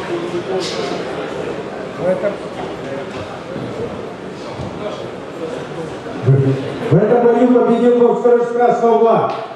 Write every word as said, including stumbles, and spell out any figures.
В этом бою победил боксер из красного угла